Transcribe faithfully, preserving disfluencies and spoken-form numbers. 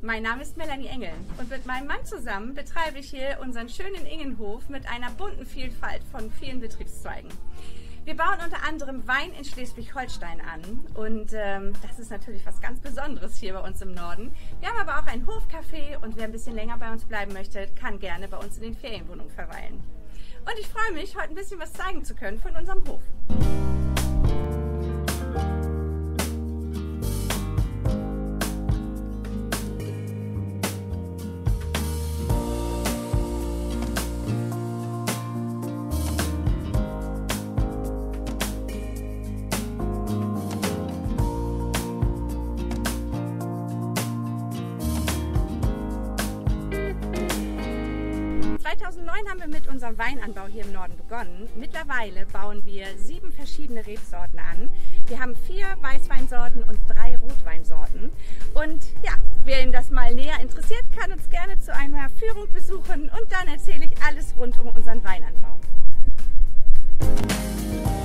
Mein Name ist Melanie Engel und mit meinem Mann zusammen betreibe ich hier unseren schönen Ingenhof mit einer bunten Vielfalt von vielen Betriebszweigen. Wir bauen unter anderem Wein in Schleswig-Holstein an und ähm, das ist natürlich was ganz Besonderes hier bei uns im Norden. Wir haben aber auch ein Hofcafé und wer ein bisschen länger bei uns bleiben möchte, kann gerne bei uns in den Ferienwohnungen verweilen. Und ich freue mich, heute ein bisschen was zeigen zu können von unserem Hof. zweitausendneun haben wir mit unserem Weinanbau hier im Norden begonnen. Mittlerweile bauen wir sieben verschiedene Rebsorten an. Wir haben vier Weißweinsorten und drei Rotweinsorten. Und ja, wer ihn das mal näher interessiert, kann uns gerne zu einer Führung besuchen und dann erzähle ich alles rund um unseren Weinanbau.